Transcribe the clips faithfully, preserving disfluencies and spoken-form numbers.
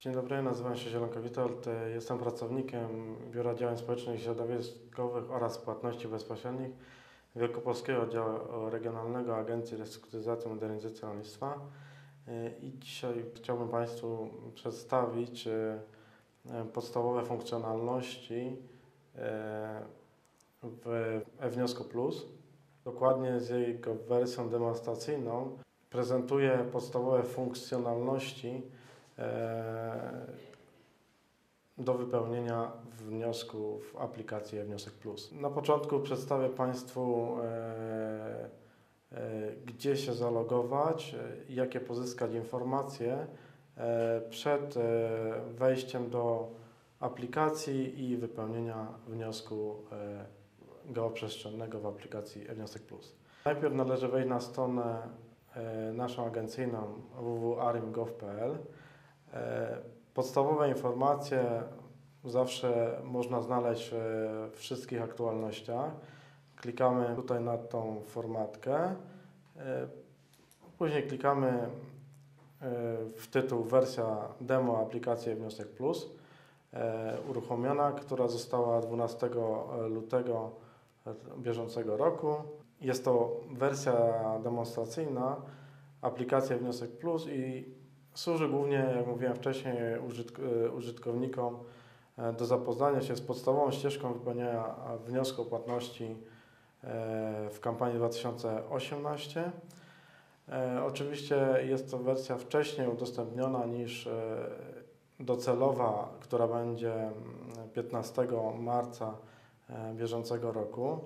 Dzień dobry, nazywam się Zielonko Witold, jestem pracownikiem Biura Działań Społecznych i Środowiskowych oraz Płatności Bezpośrednich Wielkopolskiego Oddziału Regionalnego Agencji Restrukturyzacji i Modernizacji Rolnictwa. I dzisiaj chciałbym Państwu przedstawić podstawowe funkcjonalności w e-Wniosku Plus. Dokładnie z jego wersją demonstracyjną prezentuję podstawowe funkcjonalności do wypełnienia wniosku w aplikacji e-Wniosek Plus. Na początku przedstawię Państwu, gdzie się zalogować, jakie pozyskać informacje przed wejściem do aplikacji i wypełnienia wniosku geoprzestrzennego w aplikacji e-Wniosek Plus. Najpierw należy wejść na stronę naszą agencyjną w w w kropka arim kropka gov kropka p l. Podstawowe informacje zawsze można znaleźć w wszystkich aktualnościach. Klikamy tutaj na tą formatkę, później klikamy w tytuł wersja demo aplikacji e-Wniosek Plus uruchomiona, która została dwunastego lutego bieżącego roku. Jest to wersja demonstracyjna aplikacji e-Wniosek Plus i służy głównie, jak mówiłem wcześniej, użytk użytkownikom do zapoznania się z podstawową ścieżką wypełniania wniosku o płatności w kampanii dwa tysiące osiemnastej. Oczywiście jest to wersja wcześniej udostępniona niż docelowa, która będzie piętnastego marca bieżącego roku.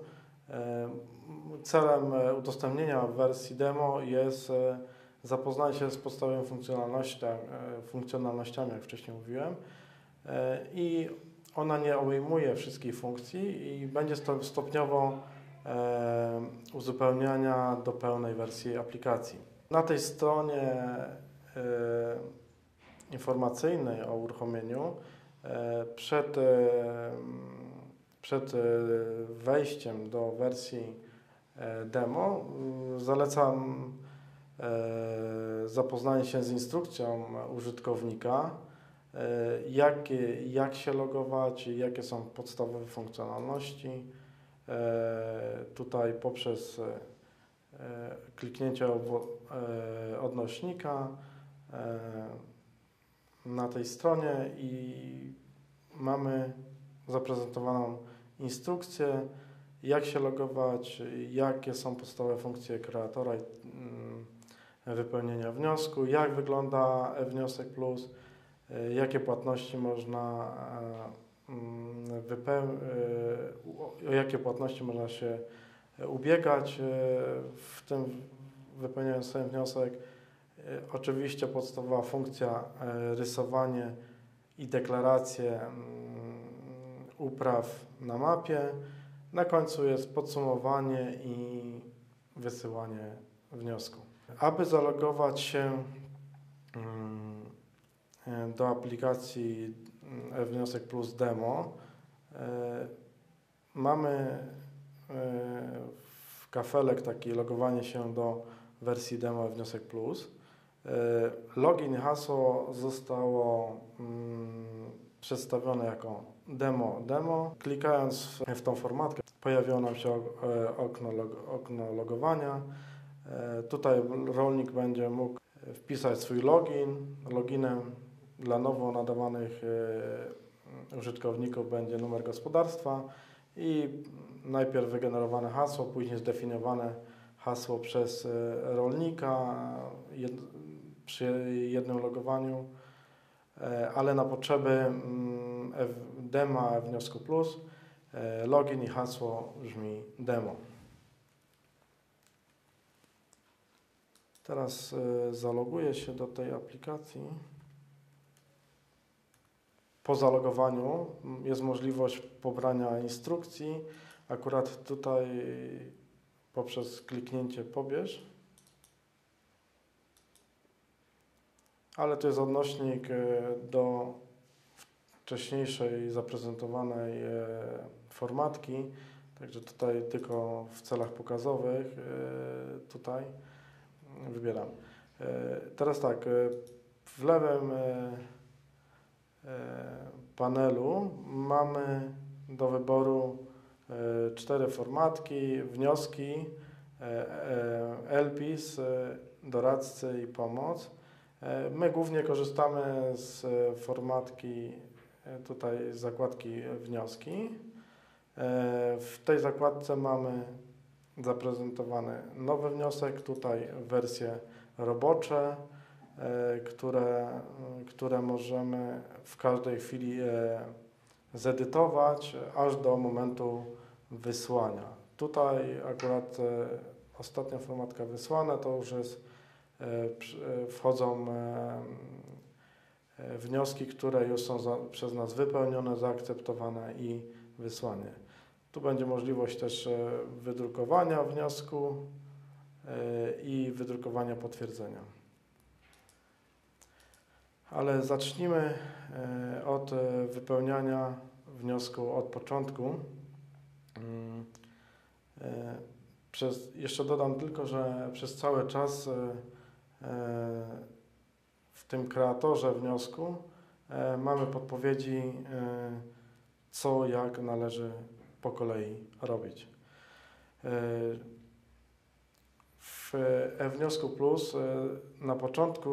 Celem udostępnienia wersji demo jest zapoznanie się z podstawowymi funkcjonalnościami, funkcjonalnościami, jak wcześniej mówiłem, i ona nie obejmuje wszystkich funkcji i będzie stopniowo uzupełniania do pełnej wersji aplikacji. Na tej stronie informacyjnej o uruchomieniu przed, przed wejściem do wersji demo zalecam zapoznanie się z instrukcją użytkownika, jak, jak się logować, jakie są podstawowe funkcjonalności. Tutaj poprzez kliknięcie odnośnika na tej stronie i mamy zaprezentowaną instrukcję, jak się logować, jakie są podstawowe funkcje kreatora i wypełnienia wniosku, jak wygląda e-Wniosek Plus, jakie płatności można wypełnić, o jakie płatności można się ubiegać w tym wypełniając sobie wniosek. Oczywiście podstawowa funkcja rysowanie i deklaracje upraw na mapie. Na końcu jest podsumowanie i wysyłanie wniosku. Aby zalogować się do aplikacji e-Wniosek Plus Demo, mamy w kafelek taki logowanie się do wersji demo e-Wniosek Plus. Login i hasło zostało przedstawione jako demo demo. Klikając w tą formatkę pojawiło nam się okno, okno logowania. Tutaj rolnik będzie mógł wpisać swój login. Loginem dla nowo nadawanych użytkowników będzie numer gospodarstwa i najpierw wygenerowane hasło, później zdefiniowane hasło przez rolnika jed, przy jednym logowaniu, ale na potrzeby dema Wniosku Plus login i hasło brzmi demo. Teraz zaloguję się do tej aplikacji. Po zalogowaniu jest możliwość pobrania instrukcji. Akurat tutaj poprzez kliknięcie pobierz. Ale to jest odnośnik do wcześniejszej zaprezentowanej formatki. Także tutaj tylko w celach pokazowych tutaj wybieram. Teraz tak, w lewym panelu mamy do wyboru cztery formatki, wnioski, L P I S, doradcy i pomoc. My głównie korzystamy z formatki, tutaj z zakładki wnioski. W tej zakładce mamy zaprezentowany nowy wniosek, tutaj wersje robocze, które, które możemy w każdej chwili zedytować aż do momentu wysłania. Tutaj akurat ostatnia formatka wysłana to już jest, wchodzą wnioski, które już są za, przez nas wypełnione, zaakceptowane i wysłanie. Tu będzie możliwość też wydrukowania wniosku i wydrukowania potwierdzenia. Ale zacznijmy od wypełniania wniosku od początku. Przez, jeszcze dodam tylko, że przez cały czas w tym kreatorze wniosku mamy podpowiedzi, co, jak należy po kolei robić. W e-wniosku plus na początku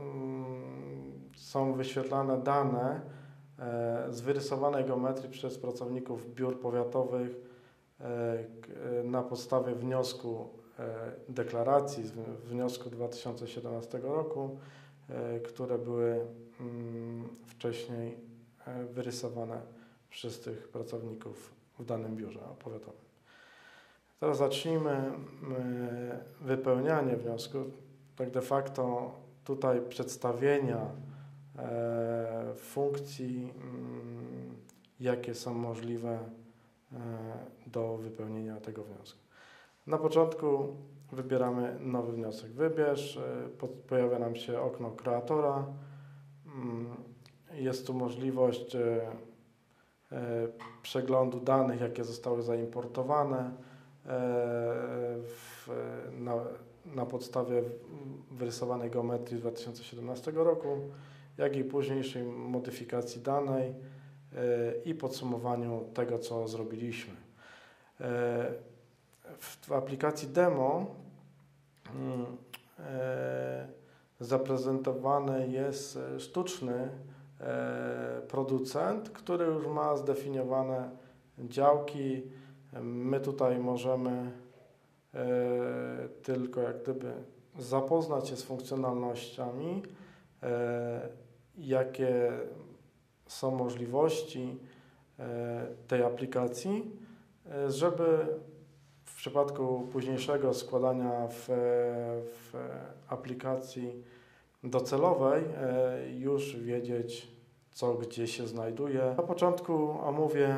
są wyświetlane dane z wyrysowanej geometrii przez pracowników biur powiatowych na podstawie wniosku deklaracji z wniosku dwa tysiące siedemnastego roku, które były wcześniej wyrysowane przez tych pracowników w danym biurze powiatowym. Teraz zacznijmy wypełnianie wniosku, tak de facto tutaj przedstawienia funkcji, jakie są możliwe do wypełnienia tego wniosku. Na początku wybieramy nowy wniosek. Wybierz, pojawia nam się okno kreatora. Jest tu możliwość przeglądu danych, jakie zostały zaimportowane w, na, na podstawie wyrysowanej geometrii z dwa tysiące siedemnastego roku, jak i późniejszej modyfikacji danej i podsumowaniu tego, co zrobiliśmy. W, w aplikacji demo zaprezentowany jest sztuczny producent, który już ma zdefiniowane działki. My tutaj możemy tylko jak gdyby zapoznać się z funkcjonalnościami, jakie są możliwości tej aplikacji, żeby w przypadku późniejszego składania w, w aplikacji docelowej już wiedzieć, co gdzie się znajduje. Na początku omówię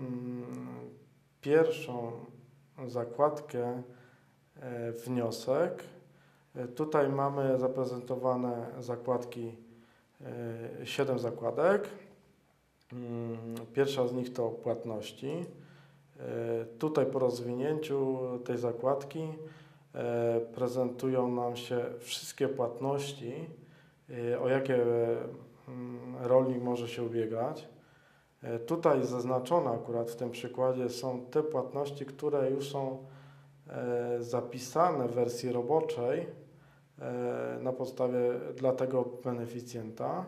pierwszą zakładkę wniosek. Tutaj mamy zaprezentowane zakładki, siedem zakładek. Pierwsza z nich to płatności. Tutaj po rozwinięciu tej zakładki prezentują nam się wszystkie płatności, o jakie rolnik może się ubiegać. Tutaj zaznaczone akurat w tym przykładzie są te płatności, które już są zapisane w wersji roboczej na podstawie dla tego beneficjenta.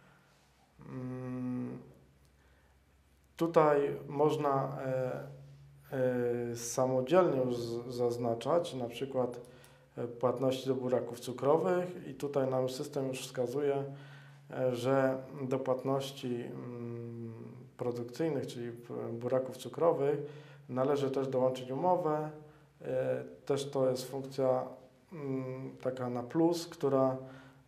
Tutaj można samodzielnie już zaznaczać na przykład płatności do buraków cukrowych i tutaj nam system już wskazuje, że do płatności produkcyjnych, czyli buraków cukrowych, należy też dołączyć umowę. Też to jest funkcja taka na plus, która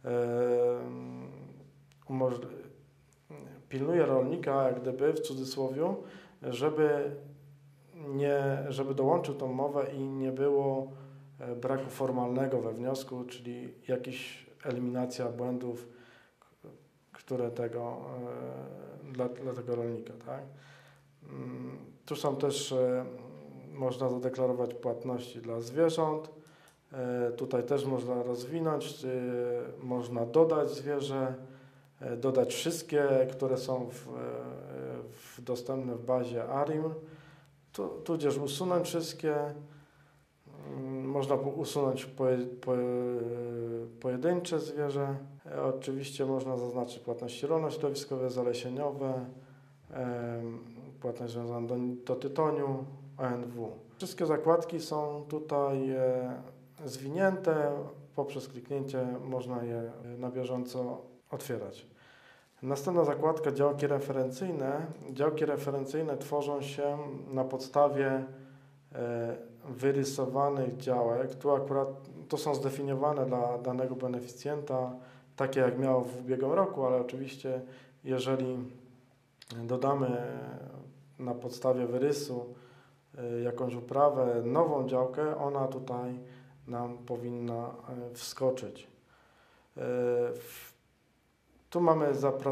pilnuje rolnika, jak gdyby w cudzysłowie, żeby, nie, żeby dołączył tą umowę i nie było braku formalnego we wniosku, czyli jakaś eliminacja błędów, które tego, dla, dla tego rolnika. Tak? Tu są też, można zadeklarować płatności dla zwierząt. Tutaj też można rozwinąć, można dodać zwierzę dodać wszystkie, które są w, w dostępne w bazie A R I M, tu, tudzież usunąć wszystkie. Można usunąć poje, poje, pojedyncze zwierzę. Oczywiście można zaznaczyć płatności rolno-środowiskowe, zalesieniowe, płatność związana do, do tytoniu, O N W. Wszystkie zakładki są tutaj zwinięte. Poprzez kliknięcie można je na bieżąco otwierać. Następna zakładka działki referencyjne. Działki referencyjne tworzą się na podstawie wyrysowanych działek. Tu akurat to są zdefiniowane dla danego beneficjenta, takie jak miało w ubiegłym roku, ale oczywiście jeżeli dodamy na podstawie wyrysu jakąś uprawę, nową działkę, ona tutaj nam powinna wskoczyć. Tu mamy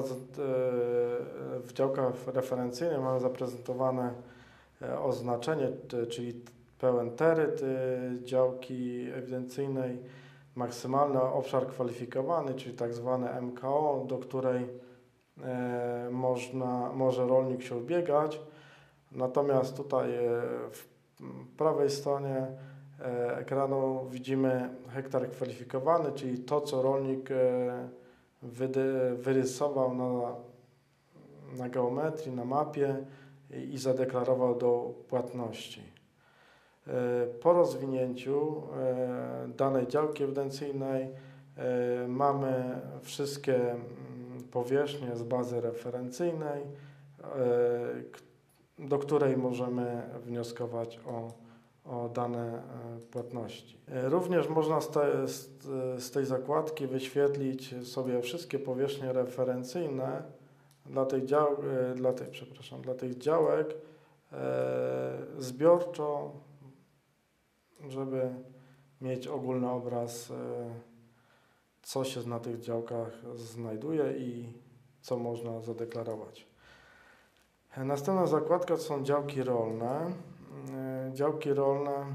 w działkach referencyjnych mamy zaprezentowane oznaczenie, czyli pełen teryt działki ewidencyjnej, maksymalny obszar kwalifikowany, czyli tak zwane M K O, do której można, może rolnik się ubiegać. Natomiast tutaj w prawej stronie ekranu widzimy hektar kwalifikowany, czyli to, co rolnik wyrysował na, na geometrii, na mapie i zadeklarował do płatności. Po rozwinięciu danej działki ewidencyjnej mamy wszystkie powierzchnie z bazy referencyjnej, do której możemy wnioskować o, o dane płatności. Również można z, te, z, z tej zakładki wyświetlić sobie wszystkie powierzchnie referencyjne dla tych, dział, dla tych, przepraszam, dla tych działek zbiorczo, żeby mieć ogólny obraz, co się na tych działkach znajduje i co można zadeklarować. Następna zakładka to są działki rolne. Działki rolne,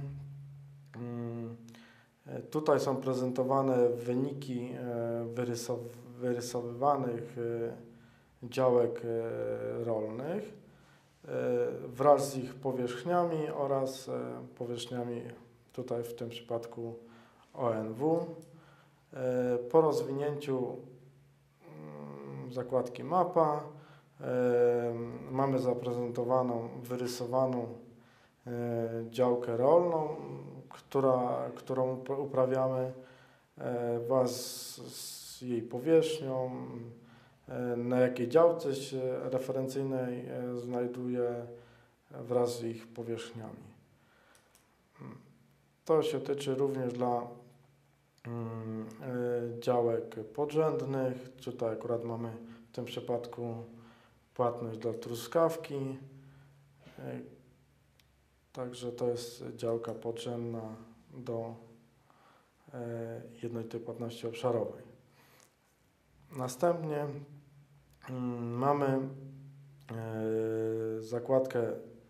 tutaj są prezentowane wyniki wyrysow, wyrysowywanych działek rolnych wraz z ich powierzchniami oraz powierzchniami, tutaj w tym przypadku O N W. Po rozwinięciu zakładki mapa mamy zaprezentowaną, wyrysowaną działkę rolną, która, którą uprawiamy wraz z jej powierzchnią, na jakiej działce referencyjnej znajduje wraz z ich powierzchniami. To się tyczy również dla działek podrzędnych. Tutaj akurat mamy w tym przypadku płatność dla truskawki. Także to jest działka podrzędna do jednolitej płatności obszarowej. Następnie mamy zakładkę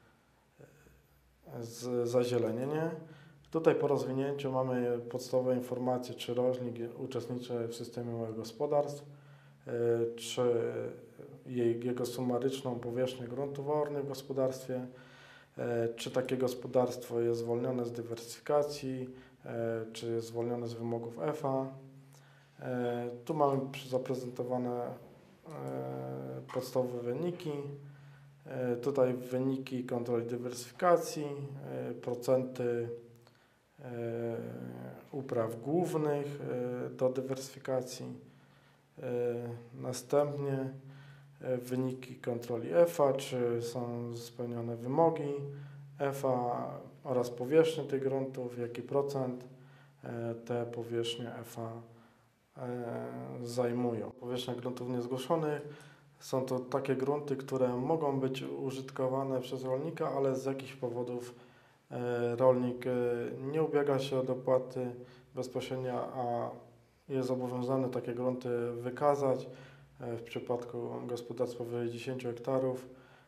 z zazielenienie. Tutaj po rozwinięciu mamy podstawowe informacje, czy roślnik uczestniczy w systemie małych gospodarstw, czy jej, jego sumaryczną powierzchnię gruntów ornych w gospodarstwie, czy takie gospodarstwo jest zwolnione z dywersyfikacji, czy jest zwolnione z wymogów F A. Tu mamy zaprezentowane podstawowe wyniki. Tutaj wyniki kontroli dywersyfikacji, procenty upraw głównych do dywersyfikacji. Następnie wyniki kontroli F A, czy są spełnione wymogi F A oraz powierzchnie tych gruntów, jaki procent te powierzchnie F A zajmują. Powierzchnia gruntów niezgłoszonych są to takie grunty, które mogą być użytkowane przez rolnika, ale z jakichś powodów rolnik nie ubiega się o dopłaty bezpośrednio, a jest zobowiązany takie grunty wykazać. W przypadku gospodarstw powyżej dziesięciu hektarów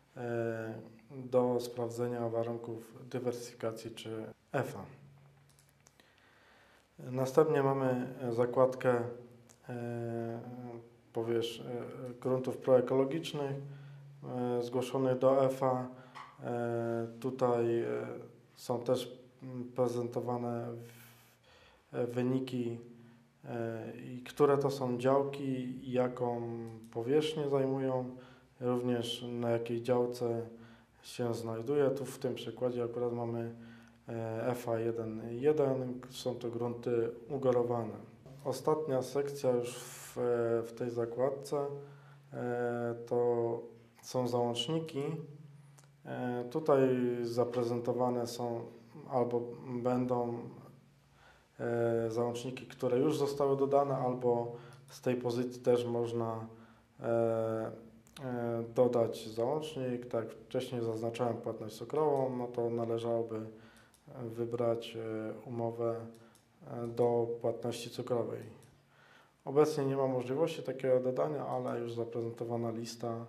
do sprawdzenia warunków dywersyfikacji czy F A. Następnie mamy zakładkę powierz, gruntów proekologicznych zgłoszonych do F A. Tutaj są też prezentowane wyniki, i które to są działki, jaką powierzchnię zajmują, również na jakiej działce się znajduje. Tu w tym przykładzie akurat mamy F A jeden jeden, są to grunty ugorowane. Ostatnia sekcja już w, w tej zakładce to są załączniki. Tutaj zaprezentowane są albo będą załączniki, które już zostały dodane, albo z tej pozycji też można dodać załącznik. Tak jak wcześniej zaznaczałem płatność cukrową, no to należałoby wybrać umowę do płatności cukrowej. Obecnie nie ma możliwości takiego dodania, ale już zaprezentowana lista,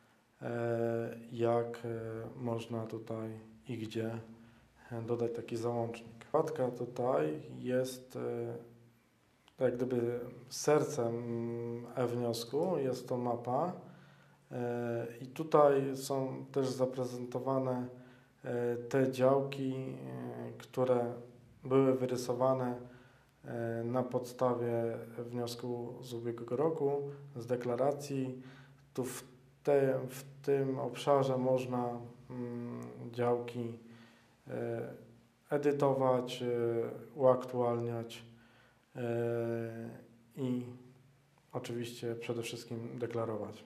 jak można tutaj i gdzie dodać taki załącznik. Zakładka tutaj jest jak gdyby sercem e-wniosku, jest to mapa i tutaj są też zaprezentowane te działki, które były wyrysowane na podstawie wniosku z ubiegłego roku, z deklaracji. Tu w, te, w tym obszarze można mm, działki e, edytować, e, uaktualniać e, i oczywiście przede wszystkim deklarować.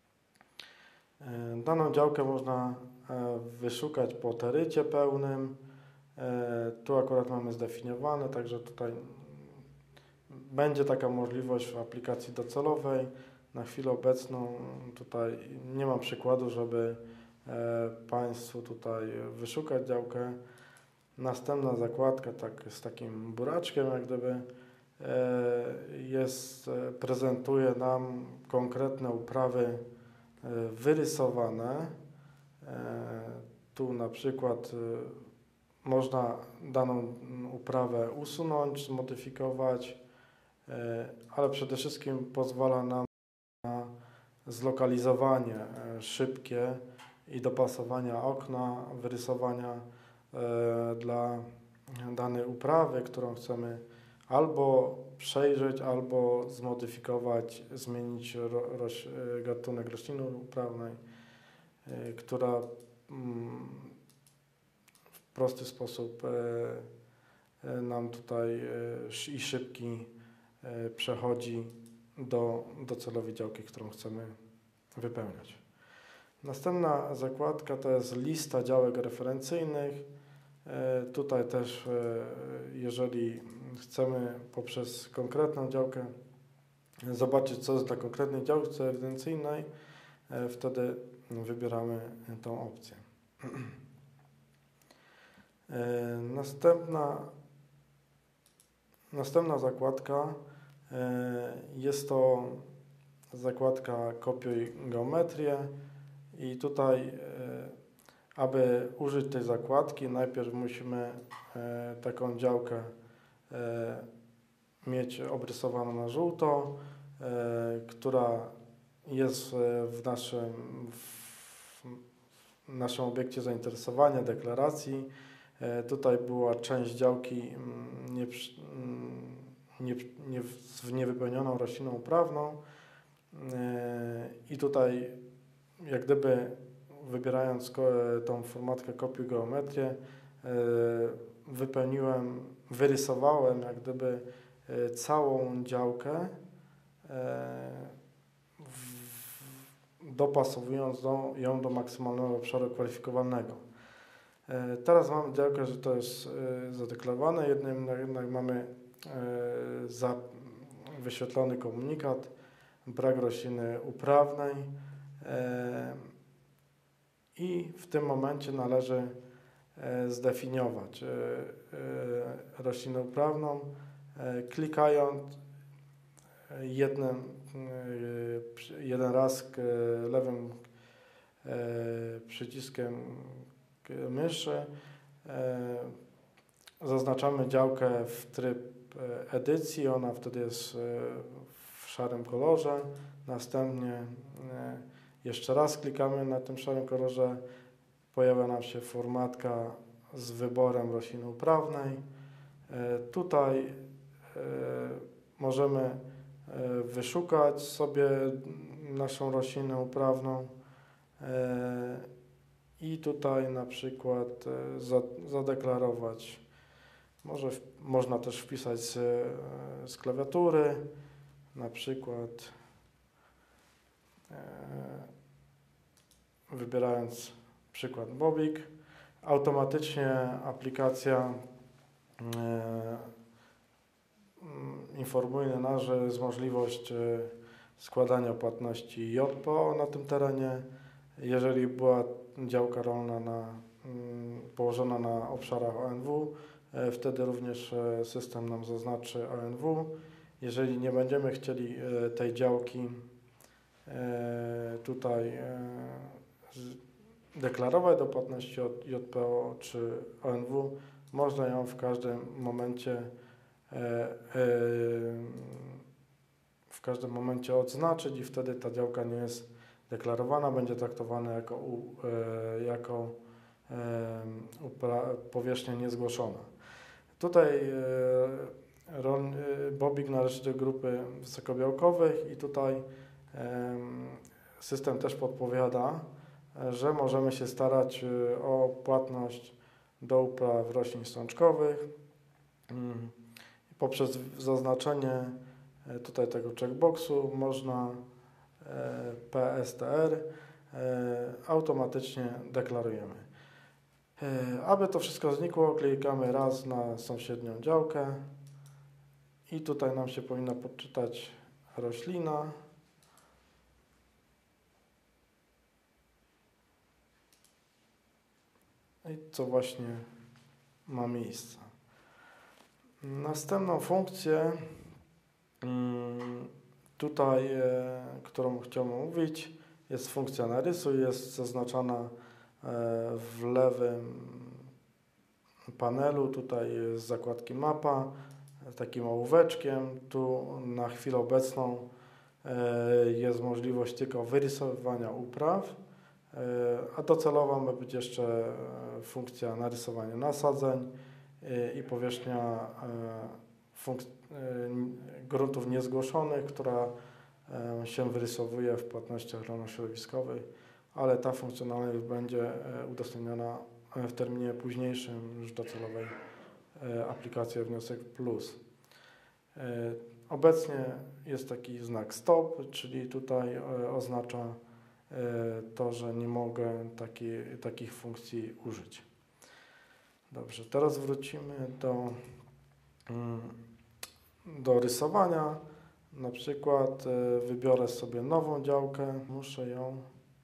E, daną działkę można e, wyszukać po terycie pełnym. E, tu akurat mamy zdefiniowane, także tutaj będzie taka możliwość w aplikacji docelowej. Na chwilę obecną tutaj nie mam przykładu, żeby e, Państwu tutaj wyszukać działkę. Następna zakładka tak, z takim buraczkiem, jak gdyby e, jest, prezentuje nam konkretne uprawy e, wyrysowane. E, tu na przykład e, można daną uprawę usunąć, zmodyfikować, ale przede wszystkim pozwala nam na zlokalizowanie szybkie i dopasowania okna, wyrysowania dla danej uprawy, którą chcemy albo przejrzeć, albo zmodyfikować, zmienić ro, roś, gatunek rośliny uprawnej, która w prosty sposób nam tutaj i szybki przechodzi do docelowej działki, którą chcemy wypełniać. Następna zakładka to jest lista działek referencyjnych. Tutaj też, jeżeli chcemy poprzez konkretną działkę zobaczyć, co jest na konkretnej działce ewidencyjnej, wtedy wybieramy tą opcję. Następna, następna zakładka jest to zakładka kopiuj geometrię i tutaj, aby użyć tej zakładki, najpierw musimy taką działkę mieć obrysowaną na żółto, która jest w naszym, w naszym obiekcie zainteresowania, deklaracji. Tutaj była część działki nie, nie, nie, z niewypełnioną rośliną uprawną i tutaj jak gdyby wybierając tą formatkę kopiuj geometrię wypełniłem, wyrysowałem jak gdyby całą działkę, dopasowując do, ją do maksymalnego obszaru kwalifikowalnego. Teraz mamy działkę, że to jest zadeklarowane, jednym jednak mamy za wyświetlony komunikat, brak rośliny uprawnej i w tym momencie należy zdefiniować roślinę uprawną, klikając jednym, jeden raz lewym przyciskiem myszy zaznaczamy działkę w tryb edycji, ona wtedy jest w szarym kolorze, Następnie jeszcze raz klikamy na tym szarym kolorze, pojawia nam się formatka z wyborem rośliny uprawnej. Tutaj możemy wyszukać sobie naszą roślinę uprawną i tutaj na przykład zadeklarować. Może, można też wpisać z, z klawiatury, na przykład wybierając przykład Bobik, automatycznie aplikacja informuje nas, że jest możliwość składania płatności J P O na tym terenie. Jeżeli była działka rolna na, położona na obszarach O N W, wtedy również system nam zaznaczy O N W. Jeżeli nie będziemy chcieli tej działki tutaj deklarować do płatności J P O czy O N W, można ją w każdym momencie w każdym momencie odznaczyć i wtedy ta działka nie jest deklarowana, będzie traktowana jako, jako powierzchnia niezgłoszona. Tutaj Bobik należy do grupy wysokobiałkowych i tutaj system też podpowiada, że możemy się starać o płatność do upraw roślin strączkowych. Poprzez zaznaczenie tutaj tego checkboxu można P S T R automatycznie deklarujemy. Aby to wszystko znikło, klikamy raz na sąsiednią działkę i tutaj nam się powinna podczytać roślina. I co właśnie ma miejsce. Następną funkcję tutaj, którą chciałbym omówić, jest funkcja narysuj, jest zaznaczona w lewym panelu, tutaj jest zakładki mapa, takim ołóweczkiem. Tu na chwilę obecną jest możliwość tylko wyrysowania upraw, a docelowo ma być jeszcze funkcja narysowania nasadzeń i powierzchnia gruntów niezgłoszonych, która się wyrysowuje w płatnościach rolno-środowiskowych, ale ta funkcjonalność będzie udostępniona w terminie późniejszym już docelowej aplikacji Wniosek Plus. Obecnie jest taki znak stop, czyli tutaj oznacza to, że nie mogę taki, takich funkcji użyć. Dobrze, teraz wrócimy do, do rysowania. Na przykład wybiorę sobie nową działkę, muszę ją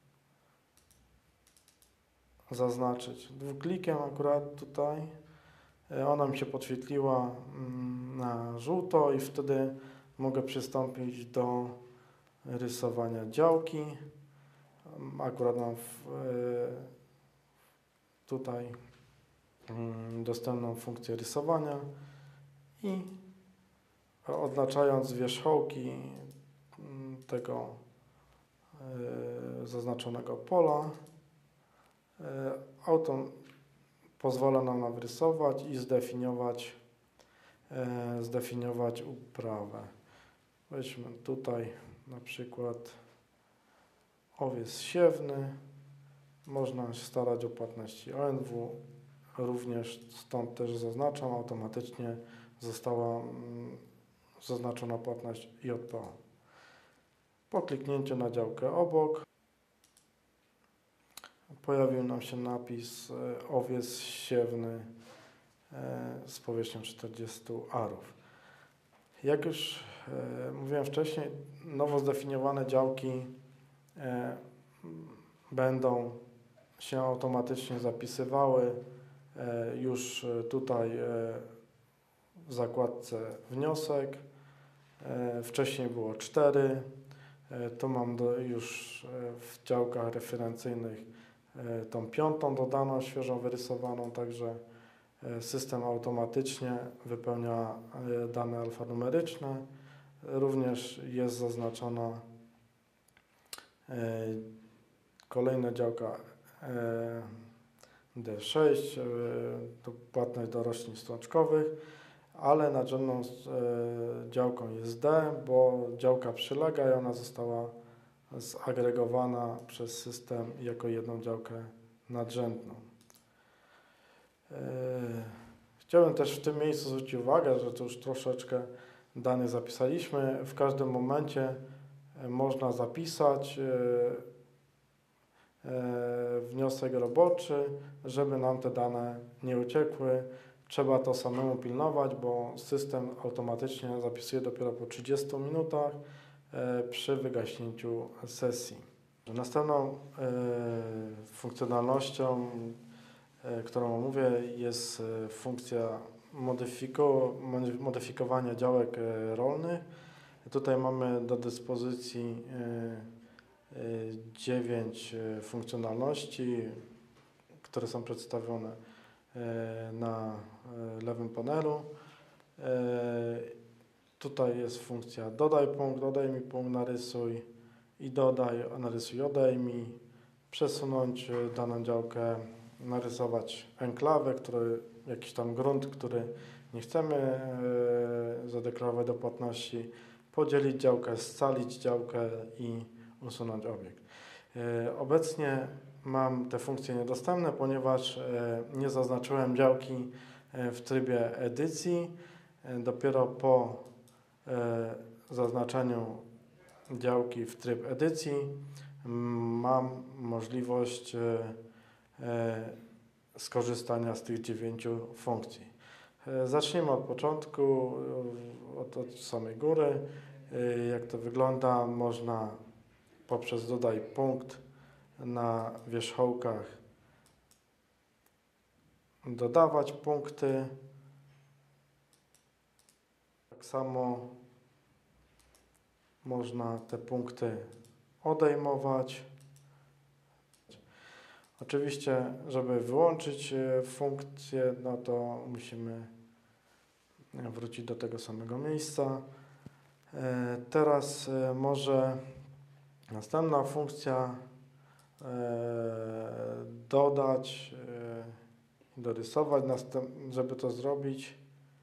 zaznaczyć dwuklikiem akurat tutaj. Ona mi się podświetliła na żółto i wtedy mogę przystąpić do rysowania działki. Akurat mam w, tutaj dostępną funkcję rysowania i oznaczając wierzchołki tego zaznaczonego pola, auto pozwala nam na wyrysować i zdefiniować, zdefiniować uprawę. Weźmy tutaj na przykład owiec siewny. Można się starać o płatności O N W. Również stąd też zaznaczam, automatycznie została zaznaczona płatność J P O. Po kliknięciu na działkę obok pojawił nam się napis owiec siewny z powierzchnią czterdzieści arów. Jak już mówiłem wcześniej, nowo zdefiniowane działki będą się automatycznie zapisywały już tutaj w zakładce wniosek. Wcześniej było cztery. Tu mam do, już w działkach referencyjnych tą piątą dodaną, świeżą wyrysowaną, także system automatycznie wypełnia dane alfanumeryczne. Również jest zaznaczona Kolejna działka D sześć, to płatność do roślin strączkowych, ale nadrzędną działką jest D, bo działka przylega i ona została zagregowana przez system jako jedną działkę nadrzędną. Chciałbym też w tym miejscu zwrócić uwagę, że to już troszeczkę danych zapisaliśmy. W każdym momencie można zapisać wniosek roboczy, żeby nam te dane nie uciekły. Trzeba to samemu pilnować, bo system automatycznie zapisuje dopiero po trzydziestu minutach przy wygaśnięciu sesji. Następną funkcjonalnością, którą omówię, jest funkcja modyfiko modyfikowania działek rolnych. Tutaj mamy do dyspozycji dziewięć funkcjonalności, które są przedstawione na lewym panelu. Tutaj jest funkcja dodaj punkt, dodaj mi punkt, narysuj i dodaj, narysuj, odejmij, przesunąć daną działkę, narysować enklawę, który, jakiś tam grunt, który nie chcemy zadeklarować do płatności, podzielić działkę, scalić działkę i usunąć obiekt. Obecnie mam te funkcje niedostępne, ponieważ nie zaznaczyłem działki w trybie edycji. Dopiero po zaznaczeniu działki w tryb edycji mam możliwość skorzystania z tych dziewięciu funkcji. Zacznijmy od początku, od, od samej góry. Jak to wygląda, można poprzez dodaj punkt na wierzchołkach dodawać punkty. Tak samo można te punkty odejmować. Oczywiście, żeby wyłączyć funkcję, no to musimy wrócić do tego samego miejsca. Teraz może następna funkcja dodać i dorysować. Żeby to zrobić,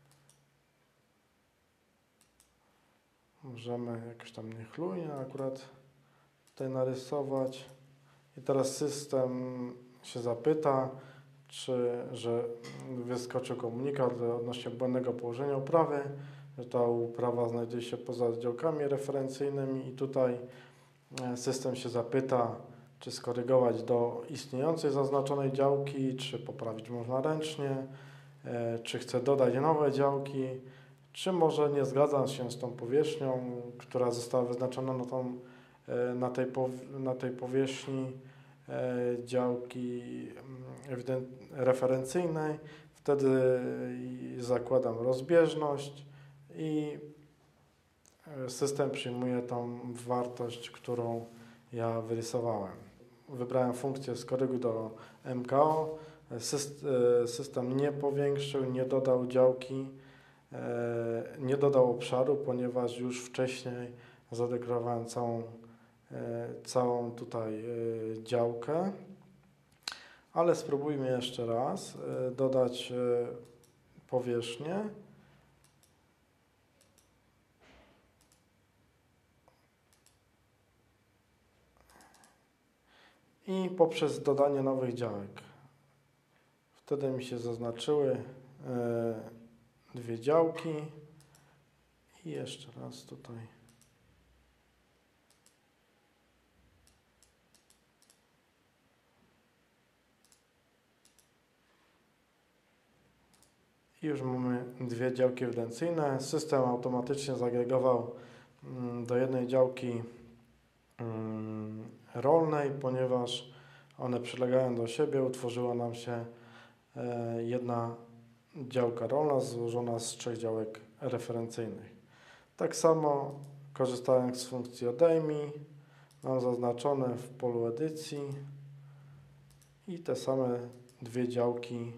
możemy jakoś tam niechlujnie akurat tutaj narysować. I teraz system się zapyta, czy, że wyskoczył komunikat odnośnie błędnego położenia uprawy, że ta uprawa znajduje się poza działkami referencyjnymi i tutaj system się zapyta, czy skorygować do istniejącej zaznaczonej działki, czy poprawić można ręcznie, czy chce dodać nowe działki, czy może nie zgadzam się z tą powierzchnią, która została wyznaczona na, tą, na, tej, na tej powierzchni działki referencyjnej. Wtedy zakładam rozbieżność i system przyjmuje tą wartość, którą ja wyrysowałem. Wybrałem funkcję skoryguj do M K O. System nie powiększył, nie dodał działki, nie dodał obszaru, ponieważ już wcześniej zadeklarowałem całą, całą tutaj działkę. Ale spróbujmy jeszcze raz dodać powierzchnię. I poprzez dodanie nowych działek. Wtedy mi się zaznaczyły dwie działki. I jeszcze raz tutaj. I już mamy dwie działki ewidencyjne. System automatycznie zagregował do jednej działki rolnej, ponieważ one przylegają do siebie, utworzyła nam się jedna działka rolna złożona z trzech działek referencyjnych. Tak samo korzystając z funkcji odejmij, mam zaznaczone w polu edycji i te same dwie działki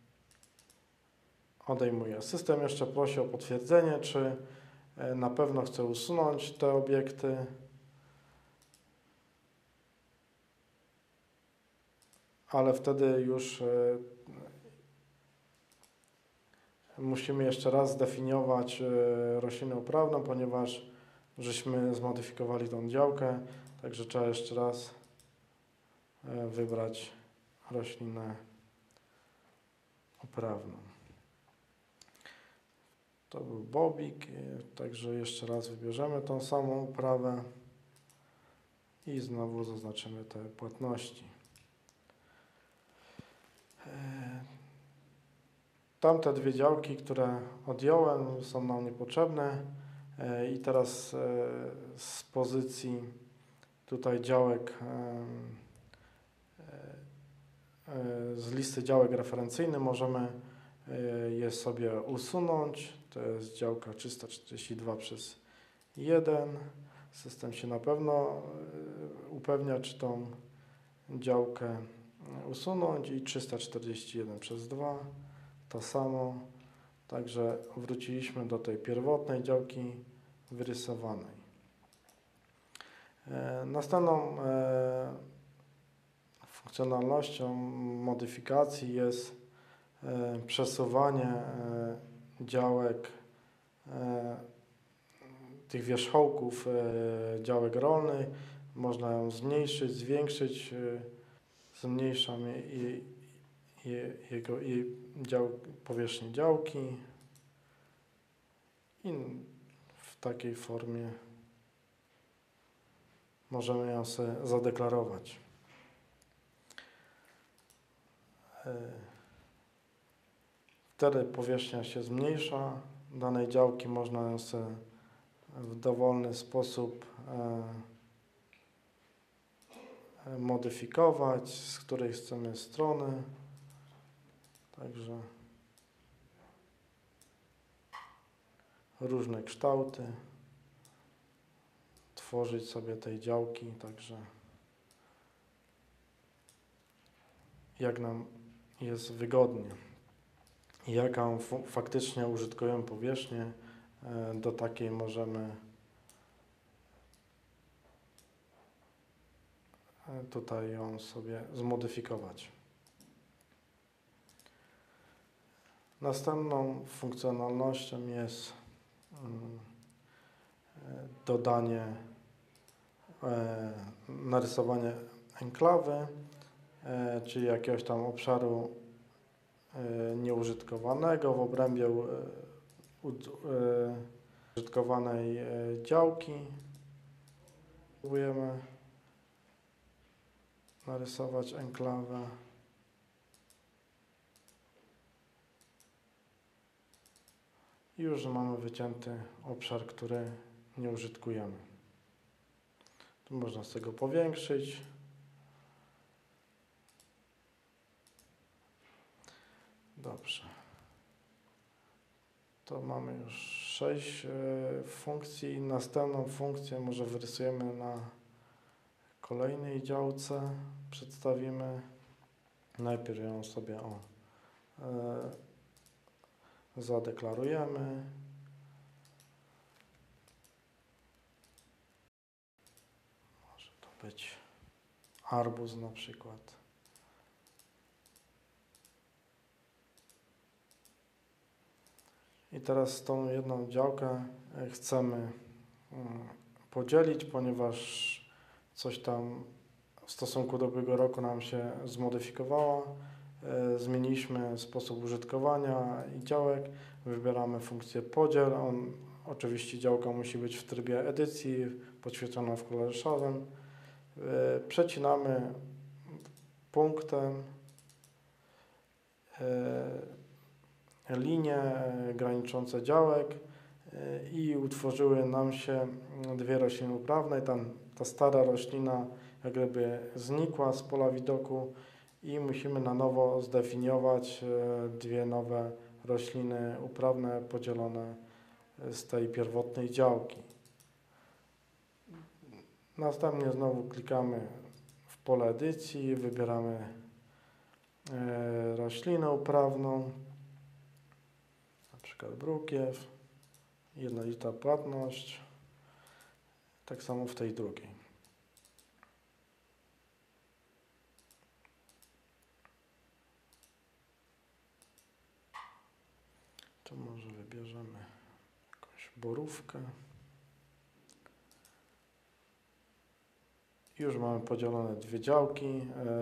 odejmuję. System jeszcze prosi o potwierdzenie, czy na pewno chce usunąć te obiekty. ale wtedy już musimy jeszcze raz zdefiniować roślinę uprawną, ponieważ żeśmy zmodyfikowali tą działkę, także trzeba jeszcze raz wybrać roślinę uprawną. To był bobik, także jeszcze raz wybierzemy tą samą uprawę i znowu zaznaczymy te płatności. Tamte dwie działki, które odjąłem, są nam niepotrzebne i teraz z pozycji tutaj działek, z listy działek referencyjnych możemy je sobie usunąć. To jest działka trzysta czterdzieści dwa przez jeden. System się na pewno upewnia, czy tą działkę usunąć, i trzysta czterdzieści jeden przez dwa. To samo. Także wróciliśmy do tej pierwotnej działki wyrysowanej. Następną funkcjonalnością modyfikacji jest przesuwanie działek, tych wierzchołków działek rolnych. Można ją zmniejszyć, zwiększyć. Zmniejszam jej, jej, jego, jej dział, powierzchnię działki i w takiej formie możemy ją sobie zadeklarować. Wtedy powierzchnia się zmniejsza danej działki, można ją sobie w dowolny sposób modyfikować, z której chcemy strony. Także różne kształty, tworzyć sobie tej działki, także jak nam jest wygodnie i jaką faktycznie użytkujemy powierzchnię, do takiej możemy tutaj ją sobie zmodyfikować. Następną funkcjonalnością jest dodanie, narysowanie enklawy, czyli jakiegoś tam obszaru nieużytkowanego w obrębie użytkowanej działki. Próbujemy narysować enklawę. I już mamy wycięty obszar, który nie użytkujemy. Tu można z tego powiększyć. Dobrze. To mamy już sześć funkcji. Następną funkcję może wyrysujemy na kolejnej działce. Przedstawimy. Najpierw ją sobie o, e, zadeklarujemy. Może to być arbuz na przykład. I teraz tą jedną działkę chcemy podzielić, ponieważ coś tam w stosunku do ubiegłego roku nam się zmodyfikowało. Zmieniliśmy sposób użytkowania i działek. Wybieramy funkcję podziel. On, oczywiście działka musi być w trybie edycji, podświetlona w kolorze szarym. Przecinamy punktem linie graniczące działek i utworzyły nam się dwie rośliny uprawne. Tam ta stara roślina jak gdyby znikła z pola widoku i musimy na nowo zdefiniować dwie nowe rośliny uprawne podzielone z tej pierwotnej działki. Następnie znowu klikamy w pole edycji, wybieramy roślinę uprawną, na przykład brukiew, jednolita płatność, tak samo w tej drugiej. To może wybierzemy jakąś borówkę. Już mamy podzielone dwie działki.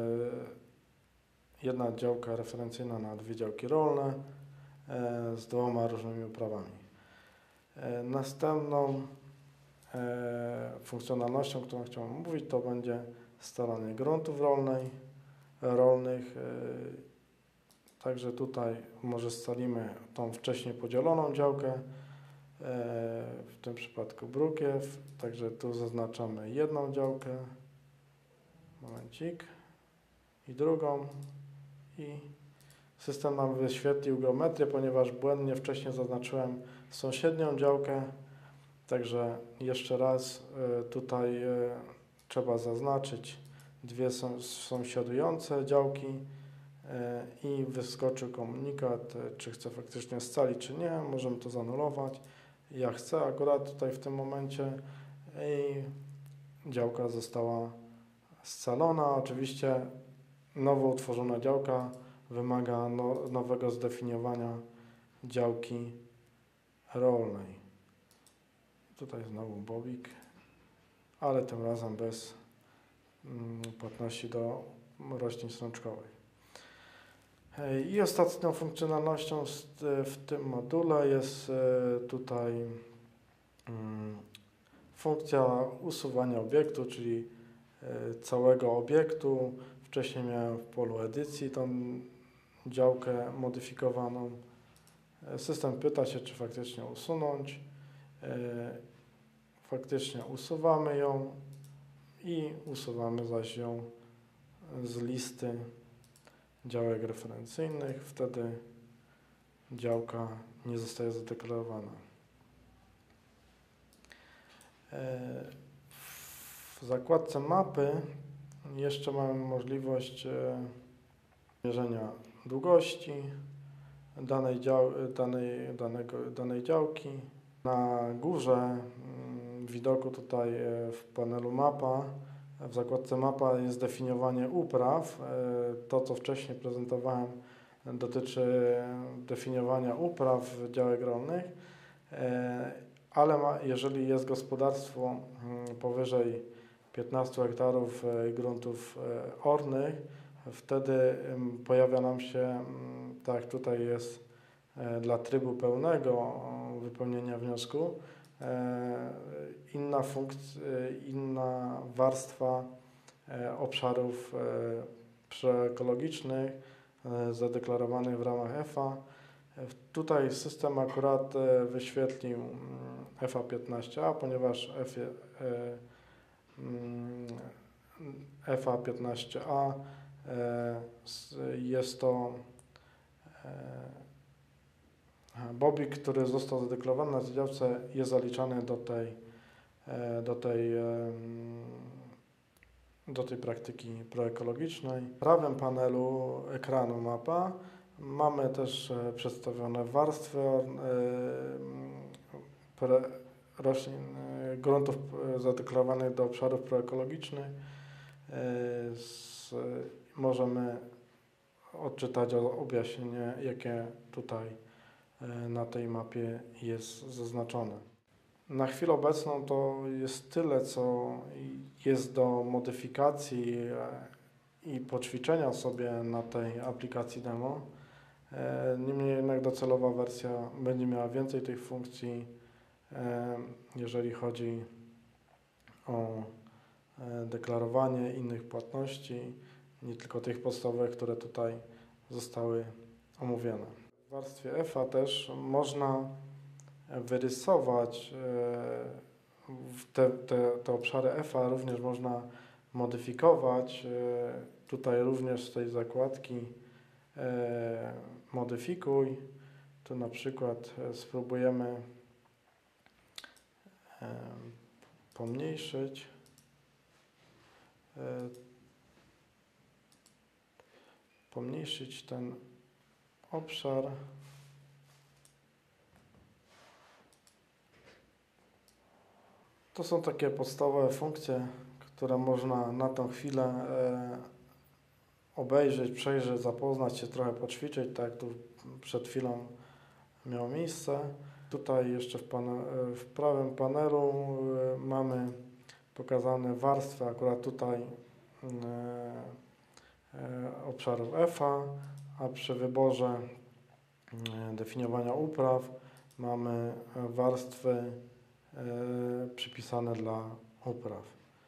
Jedna działka referencyjna na dwie działki rolne z dwoma różnymi uprawami. Następną funkcjonalnością, którą chciałem omówić, to będzie scalanie gruntów rolnej, rolnych. Także tutaj może scalimy tą wcześniej podzieloną działkę, w tym przypadku brukiew. Także tu zaznaczamy jedną działkę, momencik, i drugą, i system nam wyświetlił geometrię, ponieważ błędnie wcześniej zaznaczyłem sąsiednią działkę. Także jeszcze raz tutaj trzeba zaznaczyć dwie sąsiadujące działki i wyskoczył komunikat, czy chcę faktycznie scalić, czy nie. Możemy to zanulować. Ja chcę akurat tutaj w tym momencie i działka została scalona. Oczywiście nowo utworzona działka wymaga no, nowego zdefiniowania działki rolnej. Tutaj znowu bobik, ale tym razem bez mm, płatności do roślin strączkowych. I ostatnią funkcjonalnością w tym module jest tutaj funkcja usuwania obiektu, czyli całego obiektu. Wcześniej miałem w polu edycji tą działkę modyfikowaną. System pyta się, czy faktycznie usunąć. Faktycznie usuwamy ją i usuwamy zaś ją z listy działek referencyjnych. Wtedy działka nie zostaje zadeklarowana. W zakładce mapy jeszcze mamy możliwość mierzenia długości danej, dział, danej, danego, danej działki. Na górze widoku tutaj w panelu mapa, w zakładce mapa jest definiowanie upraw. To, co wcześniej prezentowałem, dotyczy definiowania upraw działek rolnych, ale ma, jeżeli jest gospodarstwo powyżej piętnastu hektarów gruntów ornych, wtedy pojawia nam się, tak jak tutaj jest dla trybu pełnego wypełnienia wniosku, inna funkcja, inna warstwa obszarów przyekologicznych zadeklarowanych w ramach E F A. Tutaj system akurat wyświetlił F A piętnaście A, ponieważ F A piętnaście A jest to bobik, który został zadeklarowany na tej działce, jest zaliczany do tej, do tej, do tej praktyki proekologicznej. W prawym panelu ekranu mapa mamy też przedstawione warstwy roślin, gruntów zadeklarowanych do obszarów proekologicznych. Możemy odczytać objaśnienie, jakie tutaj na tej mapie jest zaznaczone. Na chwilę obecną to jest tyle, co jest do modyfikacji i poćwiczenia sobie na tej aplikacji demo. Niemniej jednak docelowa wersja będzie miała więcej tych funkcji, jeżeli chodzi o deklarowanie innych płatności, nie tylko tych podstawowych, które tutaj zostały omówione. W warstwie F A też można wyrysować te, te, te obszary F A, również można modyfikować. Tutaj również z tej zakładki modyfikuj. Tu na przykład spróbujemy pomniejszyć pomniejszyć ten obszar. To są takie podstawowe funkcje, które można na tą chwilę obejrzeć, przejrzeć, zapoznać się, trochę poćwiczyć, tak jak tu przed chwilą miało miejsce. Tutaj jeszcze w, pane, w prawym panelu mamy pokazane warstwy, akurat tutaj obszarów F A, a przy wyborze definiowania upraw mamy warstwy przypisane dla upraw.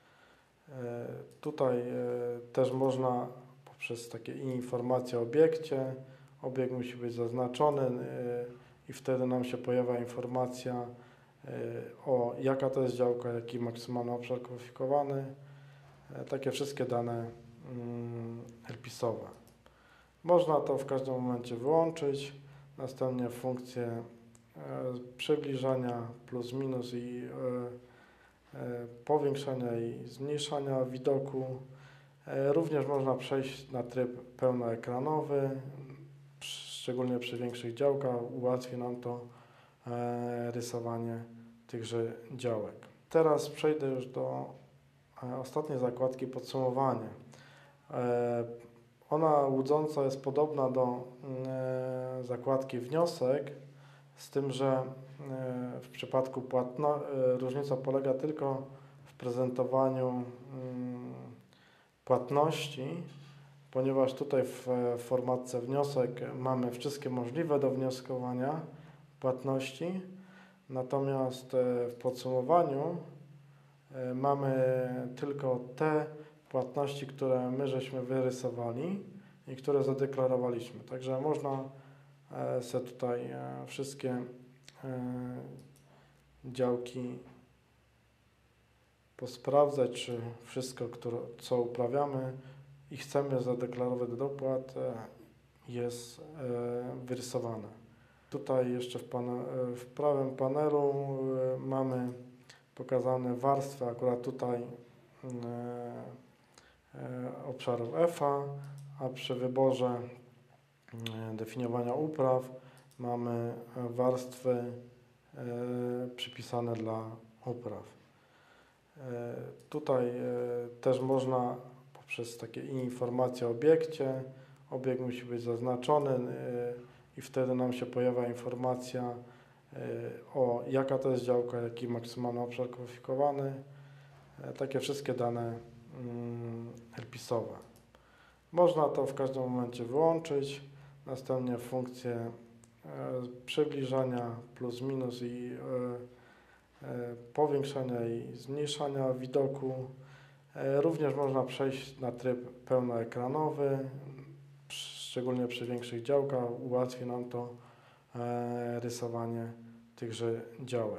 Tutaj też można poprzez takie informacje o obiekcie, obiekt musi być zaznaczony i wtedy nam się pojawia informacja o jaka to jest działka, jaki maksymalny obszar kwalifikowany, takie wszystkie dane elpisowe. Można to w każdym momencie wyłączyć, następnie funkcje przybliżania plus minus i powiększania i zmniejszania widoku. Również można przejść na tryb pełnoekranowy, szczególnie przy większych działkach ułatwi nam to rysowanie tychże działek. Teraz przejdę już do ostatniej zakładki podsumowanie. Ona łudząco jest podobna do zakładki wniosek, z tym, że w przypadku płatno, różnica polega tylko w prezentowaniu płatności, ponieważ tutaj w formatce wniosek mamy wszystkie możliwe do wnioskowania płatności, natomiast w podsumowaniu mamy tylko te płatności, które my żeśmy wyrysowali i które zadeklarowaliśmy. Także można sobie tutaj wszystkie działki posprawdzać, czy wszystko, które, co uprawiamy i chcemy zadeklarować do dopłat, jest wyrysowane. Tutaj jeszcze w, pane, w prawym panelu mamy pokazane warstwy, akurat tutaj obszarów F A, a przy wyborze definiowania upraw mamy warstwy przypisane dla upraw. Tutaj też można poprzez takie informacje o obiekcie, obiekt musi być zaznaczony i wtedy nam się pojawia informacja o jaka to jest działka, jaki maksymalny obszar kwalifikowany, takie wszystkie dane elpisowe. Można to w każdym momencie wyłączyć, następnie funkcje przybliżania plus minus i powiększania i zmniejszania widoku. Również można przejść na tryb pełnoekranowy, szczególnie przy większych działkach ułatwi nam to rysowanie tychże działek.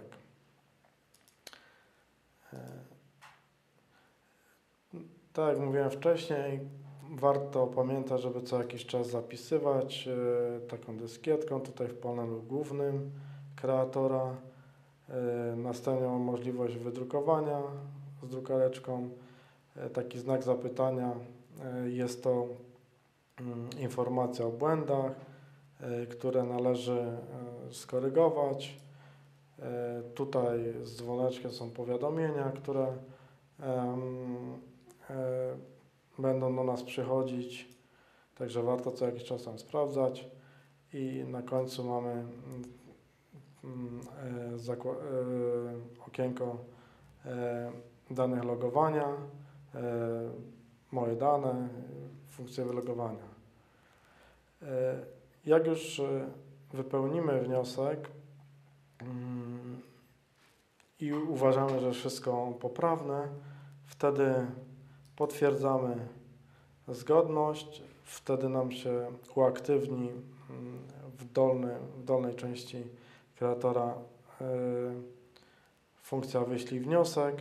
Tak jak mówiłem wcześniej, warto pamiętać, żeby co jakiś czas zapisywać taką dyskietką tutaj w panelu głównym kreatora. Następnie mam możliwość wydrukowania z drukareczką. Taki znak zapytania, jest to informacja o błędach, które należy skorygować. Tutaj z dzwoneczkiem są powiadomienia, które będą do nas przychodzić, także warto co jakiś czas tam sprawdzać. I na końcu mamy okienko danych logowania, moje dane, funkcję wylogowania. Jak już wypełnimy wniosek i uważamy, że wszystko poprawne, wtedy potwierdzamy zgodność, wtedy nam się uaktywni w, dolny, w dolnej części kreatora funkcja wyślij wniosek.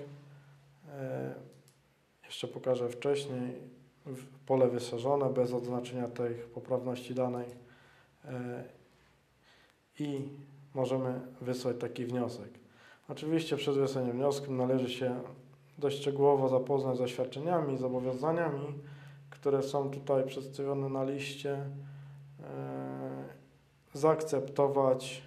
Jeszcze pokażę wcześniej, pole wyszerzone bez odznaczenia tej poprawności danej i możemy wysłać taki wniosek. Oczywiście przed wysłaniem wniosku należy się dość szczegółowo zapoznać z zaświadczeniami i zobowiązaniami, które są tutaj przedstawione na liście, zaakceptować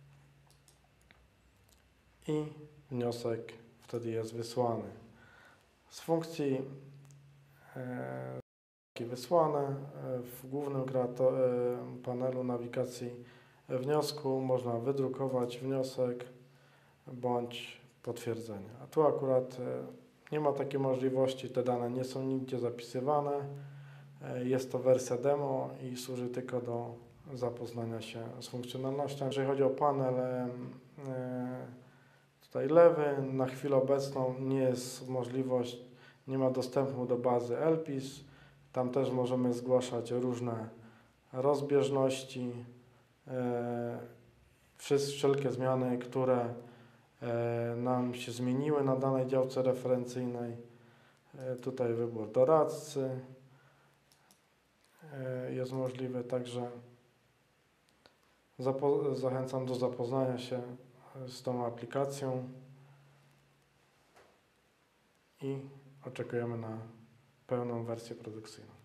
i wniosek wtedy jest wysłany. Z funkcji wysłane w głównym panelu nawigacji wniosku można wydrukować wniosek bądź potwierdzenie. A tu akurat nie ma takiej możliwości, te dane nie są nigdzie zapisywane. Jest to wersja demo i służy tylko do zapoznania się z funkcjonalnością. Jeżeli chodzi o panel tutaj lewy, na chwilę obecną nie jest możliwość, nie ma dostępu do bazy L P I S. Tam też możemy zgłaszać różne rozbieżności, wszelkie zmiany, które nam się zmieniły na danej działce referencyjnej. Tutaj wybór doradcy jest możliwy, także zachęcam do zapoznania się z tą aplikacją i oczekujemy na pełną wersję produkcyjną.